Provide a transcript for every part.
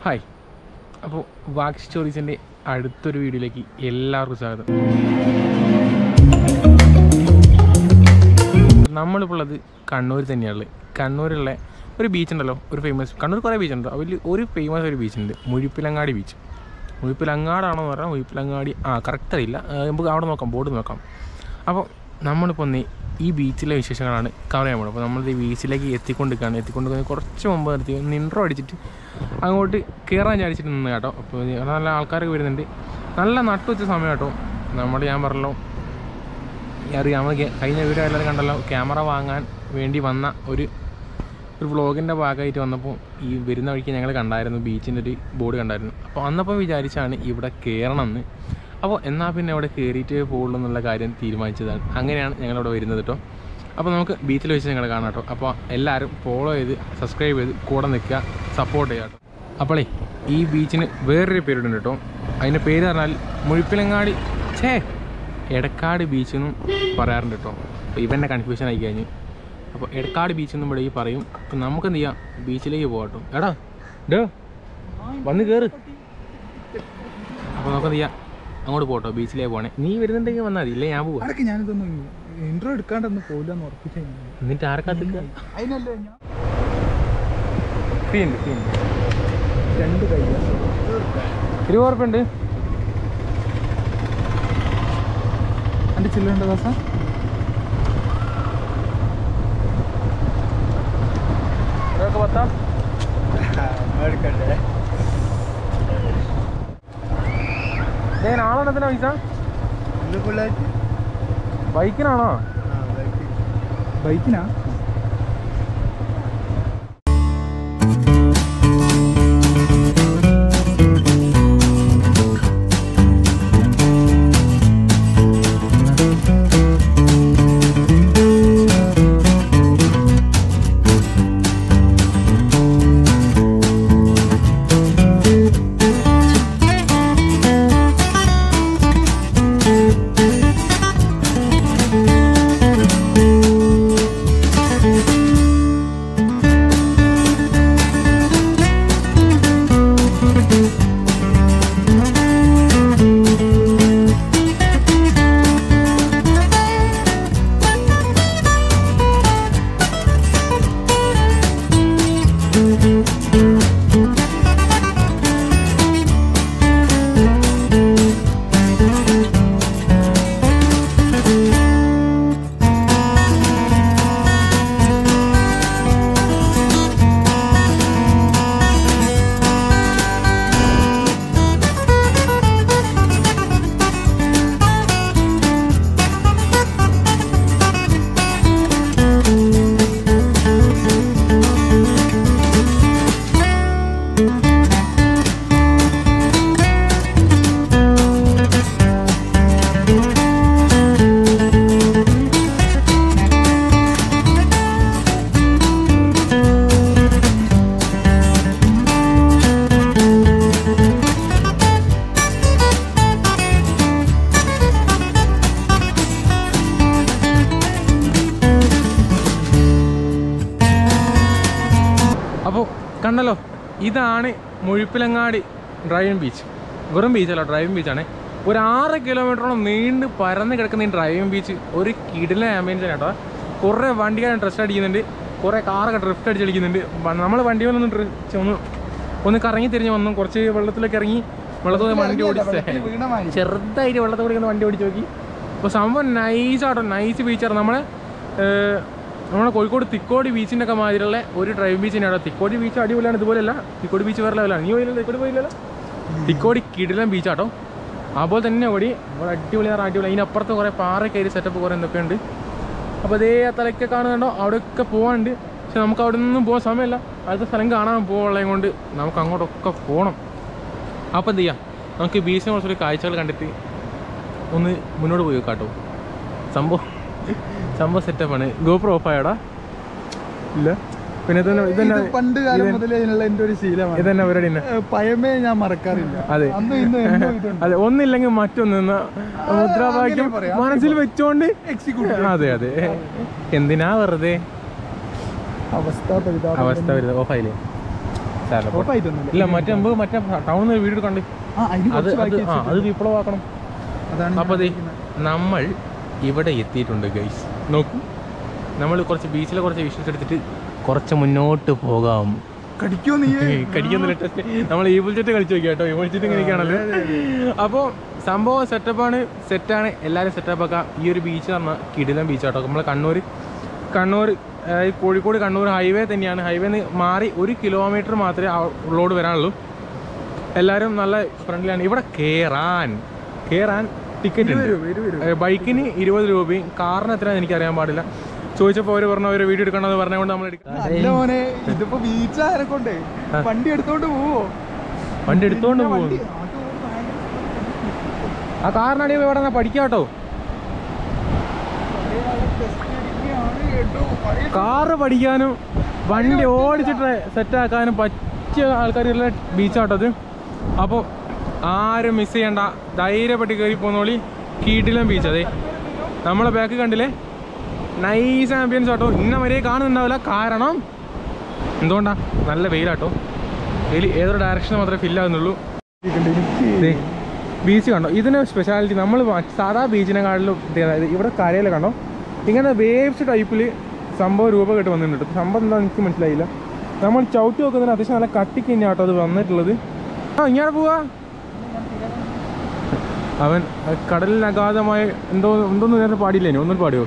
Hi, അപ്പോൾ വാക്ക് സ്റ്റോറീസിൻ്റെ അടുത്തൊരു വീഡിയോയിലേക്ക് എല്ലാവർക്കും സ്വാഗതം. നമ്മളിപ്പോൾ ഉള്ളത് കണ്ണൂർ തന്നെയാണുള്ളത്. കണ്ണൂരുള്ള ഒരു ബീച്ചുണ്ടല്ലോ, ഒരു ഫേമസ്, കണ്ണൂർ കുറേ ബീച്ചുണ്ട്, അതിൽ ഒരു ഫേമസ് ഒരു ബീച്ചുണ്ട്, മുഴുപ്പിലങ്ങാടി ബീച്ച്. മുഴുപ്പിലങ്ങാടാണോ എന്ന് പറഞ്ഞാൽ മുഴുപ്പിലങ്ങാടി കറക്റ്റ് അറിയില്ല, നമുക്ക് അവിടെ നോക്കാം, ബോർഡ് നോക്കാം. അപ്പോൾ നമ്മളിപ്പോൾ ഈ ബീച്ചിലെ വിശേഷങ്ങളാണ് കവർ ചെയ്യാൻ പോകുന്നത്. അപ്പോൾ നമ്മൾ ഈ ബീച്ചിലേക്ക് എത്തിക്കൊണ്ടിരിക്കുകയാണ്. കുറച്ച് മുമ്പ് നിർത്തി ഒന്ന് ഇൻട്രോ അടിച്ചിട്ട് അങ്ങോട്ട് കയറാൻ ചാടിച്ചിട്ട് നിന്ന് കേട്ടോ. അപ്പോൾ നല്ല ആൾക്കാരൊക്കെ വരുന്നുണ്ട്, നല്ല നട്ടുവെച്ച സമയം കേട്ടോ. ഞാൻ പറഞ്ഞല്ലോ, അറിയാം, നമ്മൾ കഴിഞ്ഞ വീഡിയോ എല്ലാവരും കണ്ടല്ലോ, ക്യാമറ വാങ്ങാൻ വേണ്ടി വന്ന ഒരു വ്ളോഗിൻ്റെ ഭാഗമായിട്ട് വന്നപ്പോൾ ഈ വരുന്ന വഴിക്ക് ഞങ്ങൾ കണ്ടായിരുന്നു, ബീച്ചിൻ്റെ ഒരു ബോർഡ് കണ്ടായിരുന്നു. അപ്പോൾ അന്നപ്പം വിചാരിച്ചാണ് ഇവിടെ കയറണമെന്ന്. അപ്പോൾ എന്നാൽ പിന്നെ അവിടെ കയറിയിട്ട് പോകുള്ളൂ എന്നുള്ള കാര്യം തീരുമാനിച്ചതാണ്. അങ്ങനെയാണ് ഞങ്ങളിവിടെ വരുന്നത് കേട്ടോ. അപ്പോൾ നമുക്ക് ബീച്ചിൽ വെച്ച് ഞങ്ങൾ കാണാം കേട്ടോ. അപ്പോൾ എല്ലാവരും ഫോളോ ചെയ്ത് സബ്സ്ക്രൈബ് ചെയ്ത് കൂടെ നിൽക്കുക, സപ്പോർട്ട് ചെയ്യുക കേട്ടോ. അപ്പോളേ ഈ ബീച്ചിന് വേറൊരു പേരുണ്ട് കേട്ടോ. അതിൻ്റെ പേര് പറഞ്ഞാൽ മുഴുപ്പിലങ്ങാടി എടക്കാട് ബീച്ച് എന്നും പറയാറുണ്ട് കേട്ടോ. അപ്പോൾ ഇവൻ്റെ കൺഫ്യൂഷൻ ആയി കഴിഞ്ഞ്, അപ്പോൾ എടക്കാട് ബീച്ച് എന്നും ഇവിടെ ഈ പറയും. അപ്പോൾ നമുക്ക് എന്ത് ചെയ്യാം, ബീച്ചിലേക്ക് പോകാം കേട്ടോ. എടാ വന്ന് കയറ്. അപ്പോൾ നമുക്കെന്ത് ചെയ്യാം, അങ്ങോട്ട് പോട്ടോ, ബീച്ചിലേക്ക് പോകണേ. നീ വരുന്നുണ്ടെങ്കിൽ വന്നാൽ മതി, ഇല്ലേ ഞാൻ പോവാം. ഞാനിതൊന്നും ഇൻട്രോ എടുക്കാണ്ടൊന്ന് പോകില്ലെന്ന് ഉറപ്പിച്ചു. എന്നിട്ട് ആർക്കാത്തില്ല, അതിനല്ലേ ഞാൻ രണ്ട് കൈ 20 ഉറുപ്പുണ്ട്. എൻ്റെ ചില്ലുണ്ട് ദോസം. പത്താം എടുക്കണ്ടേ? നാളെണ്ണത്തിനാ പൈസ? ബൈക്കിനാണോ? ബൈക്കിനാ? അപ്പോൾ കണ്ടല്ലോ, ഇതാണ് മുഴുപ്പിലങ്ങാടി ഡ്രൈവിംഗ് ബീച്ച്. വെറും ബീച്ചല്ല, ഡ്രൈവിംഗ് ബീച്ചാണ്. ഒരു 6 കിലോമീറ്ററോളം നീണ്ട് പരന്ന് കിടക്കുന്ന ഈ ഡ്രൈവിംഗ് ബീച്ച് ഒരു കിടിലൻ ആംബിയൻസ് കേട്ടോ. കുറേ വണ്ടികൾ ഡ്രസ്റ്റ് അടിക്കുന്നുണ്ട്, കുറേ കാറൊക്കെ ഡ്രിഫ്റ്റ് അടിച്ചടിക്കുന്നുണ്ട്. നമ്മൾ വണ്ടി ഒന്ന് കറങ്ങി തിരിഞ്ഞ് വന്നു, കുറച്ച് വെള്ളത്തിലേക്ക് ഇറങ്ങി, വെള്ളത്തിൽ വണ്ടി ഓടിച്ച് ചെറുതായിട്ട് വെള്ളത്തിൽ കൂടി വണ്ടി ഓടിച്ച് നോക്കി. അപ്പോൾ സംഭവം നൈസാട്ടോ, നൈസ് ബീച്ചാണ്. നമ്മുടെ കോഴിക്കോട് തിക്കോടി ബീച്ചിൻ്റെ ഒക്കെ മാതിരിയുള്ള ഒരു ഡ്രൈവിംഗ് ബീച്ച് തന്നെയാണ്. തിക്കോടി ബീച്ച് അടിപൊളിയാണ്, ഇതുപോലെയല്ല. തിക്കോടി ബീച്ച് വേറെ ലെവലാണ്. നീ പോയില്ല? തിക്കോടി പോയില്ലല്ലോ. തിക്കോടി കിടിലൻ ബീച്ചാട്ടോ. അതുപോലെ തന്നെ ഓടി ഇവിടെ അടിപൊളിയാണ്, അടിപൊളി. അതിനപ്പുറത്ത് കുറേ പാറ കയറി സെറ്റപ്പ് കുറേ എന്തൊക്കെയുണ്ട്. അപ്പോൾ അതേ തലയ്ക്ക് കാണുന്നുണ്ടോ, അവിടെയൊക്കെ പോകാനുണ്ട്. പക്ഷെ നമുക്ക് അവിടെ നിന്നും പോകാൻ സമയമില്ല, അടുത്ത സ്ഥലം കാണാൻ പോകുള്ളത് കൊണ്ട് നമുക്ക് അങ്ങോട്ടൊക്കെ പോകണം. അപ്പോൾ എന്ത് ചെയ്യാം, നമുക്ക് ബീച്ചിനെ കുറച്ചൊരു കാഴ്ചകൾ കണ്ടിട്ട് ഒന്ന് മുന്നോട്ട് പോയി കേട്ടോ. സംഭവം സെറ്റപ്പാണ്. ഗോപ്രോ ഓഫായടാ? ഇല്ല. പിന്നെ പണ്ട് കാലം മുതലേ എൻ്റെ ഒരു ശീലമാണ്. ഇതന്നെ പരിപാടി പയമേ ഞാൻ മറക്കാറില്ല. അതെ അതെ, ഒന്നില്ലെങ്കിൽ മറ്റൊന്ന് മുദ്രാവാക്യം മനസ്സിൽ വെച്ചോണ്ട് എക്സിക്യൂട്ട്. അതെ അതെ, എന്തിനാ വെറുതെ അവസ്ഥ വരുന്നത്. ഓഫായില്ലേ? ഇല്ല മറ്റേ ടൗണിൽ വീട് കണ്ട് അത് വിപ്ലവമാക്കണം. അപ്പോൾ നമ്മൾ ഇവിടെ എത്തിയിട്ടുണ്ട് ഗൈസ്. നോക്കൂ, നമ്മൾ കുറച്ച് ബീച്ചിലെ കുറച്ച് വിഷ്വൽസ് എടുത്തിട്ട് കുറച്ച് മുന്നോട്ട് പോകാം. കടിക്കുന്നില്ല ടെസ്റ്റ്. നമ്മൾ ഈ ബുൾജെറ്റ് കളിച്ചു നോക്കിയാ കേട്ടോ. ഈ ബുൾജെറ്റ് ഇങ്ങനെയൊക്കെയാണല്ലോ. അപ്പോൾ സംഭവം സെറ്റാണ്. എല്ലാവരും സെറ്റപ്പാക്കാം. ഈ ഒരു ബീച്ച് പറഞ്ഞാൽ കിടിലൻ ബീച്ച് കേട്ടോ. നമ്മൾ കണ്ണൂർ കോഴിക്കോട് കണ്ണൂർ ഹൈവേ തന്നെയാണ്. ഹൈവേന്ന് മാറി 1 കിലോമീറ്റർ മാത്രമേ റോഡ് വരാനുള്ളൂ. എല്ലാവരും നല്ല ഫ്രണ്ട്ലിയാണ്. ഇവിടെ കയറാൻ ടിക്കറ്റ് ഉണ്ട്. ബൈക്കിന് 20 രൂപയും കാറിന് എത്രയാണെന്ന് എനിക്കറിയാൻ പാടില്ല. ചോദിച്ചപ്പോൾ അവർ പറഞ്ഞു ഒരു വീഡിയോ എടുക്കണമെന്ന് പറഞ്ഞുകൊണ്ട് നമ്മൾ വണ്ടി എടുത്തോണ്ട് പോകും. ആ കാറിനടിയിൽ ഇവിടെ പഠിക്കാട്ടോ. കാറ് പഠിക്കാനും വണ്ടി ഓടിച്ചിട്ട് സെറ്റാക്കാനും പറ്റിയ ആൾക്കാരുള്ള ബീച്ചാട്ടത്. അപ്പോൾ ആരും മിസ് ചെയ്യണ്ട, ധൈര്യപ്പെട്ട് കയറി പോന്നോളി. കീട്ടിലും ബീച്ച് അതെ. നമ്മളെ ബാക്ക് കണ്ടില്ലേ, നൈസ് ആംബിയൻസ് ആട്ടോ. ഇന്ന വരെ കാണുന്നുണ്ടാവില്ല, കാരണം എന്തുകൊണ്ടാ, നല്ല വെയിലാട്ടോ. വെയിൽ ഏതൊരു ഡയറക്ഷൻ മാത്രമേ ഫില്ലാകുന്നുള്ളൂ. ബീച്ച് കണ്ടോ, ഇതിന് സ്പെഷ്യാലിറ്റി നമ്മൾ സാധാ ബീച്ചിനെക്കാട്ടിലും ഇവിടെ കരയിൽ കണ്ടോ ഇങ്ങനെ വേവ്സ് ടൈപ്പിൽ സംഭവം രൂപമായിട്ട് വന്നിട്ടുണ്ട്. സംഭവം എന്താണെന്ന് എനിക്ക് മനസ്സിലായില്ല. നമ്മൾ ചവിട്ടി നോക്കുന്നതിന് അത്യാവശ്യം നല്ല കട്ടിക്ക് തന്നെയാട്ടോ അത് വന്നിട്ടുള്ളത്. ഇങ്ങനെ പോവാ. അവൻ കടലിന് അഗാധമായ എന്തോന്ന് നേരത്തെ പാടിയില്ലേ, ഒന്നും പാടിയോ?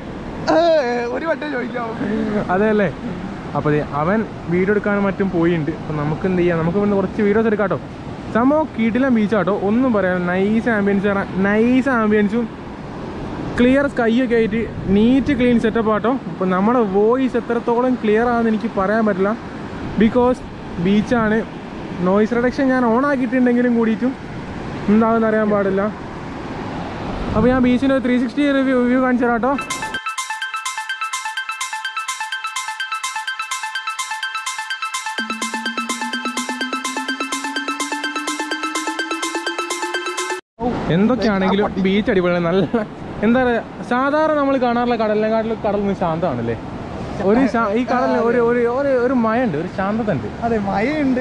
അതെ അല്ലേ. അപ്പോൾ അവൻ വീഡിയോ എടുക്കാനും മറ്റും പോയിട്ടുണ്ട്. അപ്പം നമുക്ക് എന്ത് ചെയ്യാം, നമുക്ക് ഇവിടുന്ന് കുറച്ച് വീഡിയോസ് എടുക്കാട്ടോ. സംഭവം കിടിലൻ ബീച്ചാട്ടോ, ഒന്നും പറയാം. നൈസ് ആംബിയൻസും ക്ലിയർ സ്കൈ ഒക്കെ ആയിട്ട് നീറ്റ് ക്ലീൻ സെറ്റപ്പ് ആട്ടോ. അപ്പോൾ നമ്മുടെ വോയിസ് എത്രത്തോളം ക്ലിയർ ആണെന്ന് എനിക്ക് പറയാൻ പറ്റില്ല, ബിക്കോസ് ബീച്ചാണ്. നോയിസ് റിഡക്ഷൻ ഞാൻ ഓൺ ആക്കിയിട്ടുണ്ടെങ്കിലും കൂടിയിട്ടും എന്താണെന്ന് അറിയാൻ പാടില്ല. അപ്പോൾ ഞാൻ ബീച്ചിൻ്റെ 360 റിവ്യൂ കാണിച്ചു തരാം കേട്ടോ. എന്തൊക്കെയാണെങ്കിലും ബീച്ച് അടിപൊളിയാണ്. നല്ല എന്താ പറയുക, സാധാരണ നമ്മൾ കാണാറുള്ള കടലിനെക്കാട്ടിലും കടൽ ശാന്തമാണല്ലേ. ഈ കടലിന് ഒരു മഴയുണ്ട്, ഒരു ശാന്തത ഉണ്ട്. അതെ, മഴയുണ്ട്.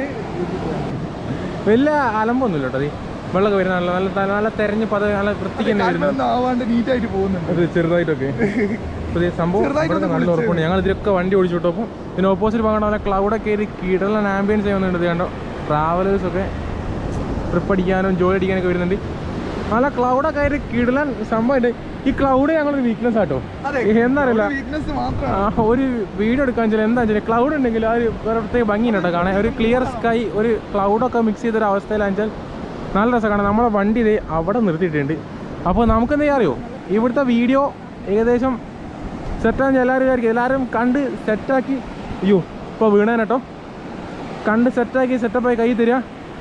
വലിയ അലമ്പൊന്നുമില്ല കേട്ടോ. വെള്ളമൊക്കെ വരുന്ന നല്ല തെരഞ്ഞ് നല്ല വൃത്തിക്ക് തന്നെ വരുന്നത് ചെറുതായിട്ടൊക്കെ. സംഭവം നല്ല ഉറപ്പുണ്ട്. ഞങ്ങൾ ഇതിലൊക്കെ വണ്ടി ഓടിച്ചു വിട്ടു. അപ്പോൾ ഇതിന് ഓപ്പോസിറ്റ് ഭാഗം നല്ല ക്ലൗഡൊക്കെ കയറി കിടലൻ ആംബിയൻസ് ചെയ്യുന്നുണ്ട്. കണ്ടോ, ട്രാവലേഴ്സൊക്കെ ട്രിപ്പ് അടിക്കാനും ജോലി അടിക്കാനൊക്കെ വരുന്നുണ്ട്. നല്ല ക്ലൗഡൊക്കെ ആയിട്ട് കിടലൻ സംഭവമായിട്ട്. ഈ ക്ലൗഡ് ഞങ്ങളൊരു വീക്ക്നെസ് ആട്ടോ, എന്നറിയില്ല. ഒരു വീഡിയോ എടുക്കാൻ വെച്ചാൽ എന്താ വെച്ചാൽ ക്ലൗഡ് ഉണ്ടെങ്കിൽ ആ ഒരു പ്രത്യേക ഭംഗിയാണ് കേട്ടോ കാണാൻ. ഒരു ക്ലിയർ സ്കൈ, ഒരു ക്ലൗഡൊക്കെ മിക്സ് ചെയ്തൊരു അവസ്ഥയിലാണെന്ന് വെച്ചാൽ നല്ല രസമാണ്. നമ്മളെ വണ്ടി ഇതേ അവിടെ നിർത്തിയിട്ടുണ്ട്. അപ്പോൾ നമുക്കെന്താ ചെയ്യാൻ അറിയോ, ഇവിടുത്തെ വീഡിയോ ഏകദേശം സെറ്റാന്ന് എല്ലാവരും വിചാരിക്കും. എല്ലാവരും കണ്ട് സെറ്റാക്കി, അയ്യോ ഇപ്പോൾ വീണേനട്ടോ, കണ്ട് സെറ്റപ്പായി കൈ തരിക.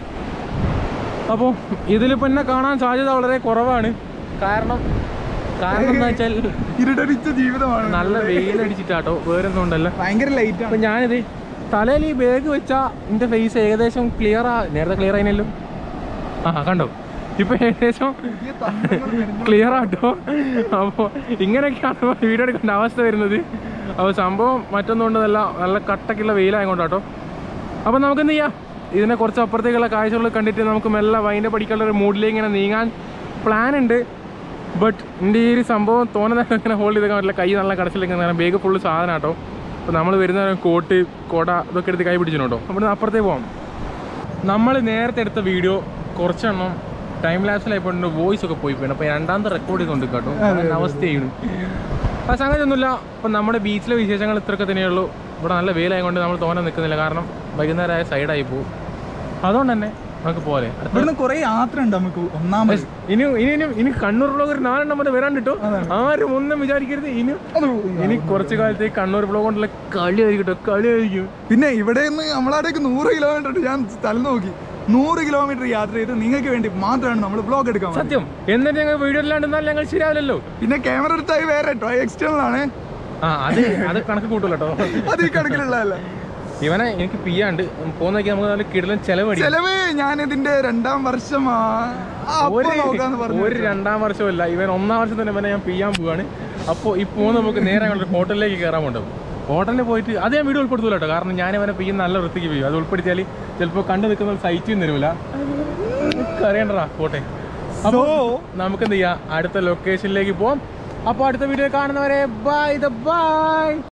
അപ്പോൾ ഇതിലിപ്പോൾ എന്നെ കാണാൻ സാധ്യത വളരെ കുറവാണ്. കാരണം എന്താ വെച്ചാൽ ഇരുടടിച്ച ജീവിതമാണ്. നല്ല വെയിലടിച്ചിട്ടാട്ടോ, വേറെ ഒന്നും ഉണ്ടല്ലോ, ഭയങ്കര ലൈറ്റ്. അപ്പം ഞാനിത് തലയിൽ ഈ ബാഗ് വെച്ചാൽ എൻ്റെ ഫേസ് ഏകദേശം നേരത്തെ ക്ലിയർ ആയിനല്ലോ. കണ്ടോ, ഇപ്പം ഏകദേശം ക്ലിയർ ആട്ടോ. അപ്പോൾ ഇങ്ങനെയൊക്കെയാണ് വീഡിയോ എടുക്കേണ്ട അവസ്ഥ വരുന്നത്. അപ്പോൾ സംഭവം മറ്റൊന്നും കൊണ്ടതല്ല, നല്ല കട്ടക്കുള്ള വെയിലായതുകൊണ്ടാട്ടോ. അപ്പോൾ നമുക്കെന്ത് ചെയ്യാം, ഇതിനെ കുറച്ച് അപ്പുറത്തേക്കുള്ള കാഴ്ചകൾ കണ്ടിട്ട് നമുക്ക് മെല്ലെ വൈൻ്റെ പഠിക്കാനുള്ള ഒരു മൂഡിലേക്ക് ഇങ്ങനെ നീങ്ങാൻ പ്ലാൻ ഉണ്ട്. ബട്ട് എൻ്റെ ഈ ഒരു സംഭവം തോന്നുന്ന ഇങ്ങനെ ഹോൾഡ് ചെയ്തേക്കാൻ പറ്റില്ല. കൈ നല്ല കടച്ചിലേക്ക് ബാഗ് ഫുള്ള് സാധനം കേട്ടോ. അപ്പോൾ നമ്മൾ വരുന്ന കോട്ട് കോട ഇതൊക്കെ എടുത്ത് കൈ പിടിച്ചിട്ടുണ്ടോ. അപ്പോൾ അപ്പുറത്തേക്ക് പോകാം. നമ്മൾ നേരത്തെ എടുത്ത വീഡിയോ കുറച്ചെണ്ണം ടൈം ലാപ്സിലായിപ്പോണ്ട് വോയിസ് ഒക്കെ പോയി. അപ്പോൾ രണ്ടാമത്തെ റെക്കോർഡ് ചെയ്തുകൊണ്ട് കേട്ടോ, അങ്ങനെ അവസ്ഥയാണ്. അപ്പോൾ സംഗതി ഒന്നുമില്ല. അപ്പം നമ്മുടെ ബീച്ചിലെ വിശേഷങ്ങൾ ഇത്രയൊക്കെ തന്നെയുള്ളൂ. ഇവിടെ നല്ല വെയിലായതുകൊണ്ട് നമ്മൾ തോന്നാൻ നിൽക്കുന്നില്ല, കാരണം വൈകുന്നേരമായ സൈഡായി പോകും. അതുകൊണ്ട് തന്നെ നമുക്ക് പോലെ കുറെ യാത്ര ഉണ്ട് നമുക്ക്. ഒന്നാമത് ഇനി കണ്ണൂർ ബ്ലോഗ് ഒരു 4 എണ്ണം വരാൻ കിട്ടും. ആരും ഒന്നും വിചാരിക്കരുത്. ഇനി കുറച്ച് കാലത്തേക്ക് കണ്ണൂർ ബ്ലോഗ് കൊണ്ടുള്ള കളിയായിരിക്കും. പിന്നെ ഇവിടെ നിന്ന് നമ്മളവിടേക്ക് 100 കിലോമീറ്റർ ഉണ്ട്. ഞാൻ സ്ഥലം നോക്കി 100 കിലോമീറ്റർ യാത്ര ചെയ്ത് നിങ്ങൾക്ക് വേണ്ടി മാത്രമാണ് നമ്മൾ ബ്ലോഗ് എടുക്കാൻ. സത്യം. എന്നിട്ട് ഞങ്ങൾ വീഡിയോ ഇല്ലാണ്ടെന്നാൽ ഞങ്ങൾ ശരിയാവില്ലല്ലോ. പിന്നെ ക്യാമറ എടുത്തായി വേറെ എക്സ്റ്റേണൽ ആണ്. അത് കണക്ക് കൂട്ടല്ലോ കേട്ടോ. അത് ഈ കണക്കിലുള്ളതല്ല. ഇവനെ എനിക്ക് പിയാണ്ട് പോകുന്നൊക്കെ നമുക്ക് നല്ല കിടലൻ ചെലവ്. ഞാൻ ഇതിന്റെ 2ാം വർഷം ഒരു 2ാം വർഷമല്ല, ഇവൻ 1ാം വർഷം തന്നെ ഇവനെ ഞാൻ പിയാൻ പോവാണ്. അപ്പോൾ ഈ പോകുന്ന നമുക്ക് നേരെ ഞങ്ങളുടെ ഹോട്ടലിലേക്ക് കയറാൻ കൊണ്ടുപോകും. ഹോട്ടലിൽ പോയിട്ട് അത് ഞാൻ വീഡിയോ ഉൾപ്പെടുത്തൂല കേട്ടോ, കാരണം ഞാൻ അവനെ പെയ്യും നല്ല വൃത്തിക്ക് പെയ്യും. അത് ഉൾപ്പെടുത്തിയാൽ ചിലപ്പോൾ കണ്ടു നിൽക്കുന്ന സൈറ്റും തരൂല, അറിയണ്ടടാ പോട്ടെ. അപ്പോൾ നമുക്ക് എന്ത് ചെയ്യാം, അടുത്ത ലൊക്കേഷനിലേക്ക് പോവാം. അപ്പോൾ അടുത്ത വീഡിയോ കാണുന്നവരെ ബൈ.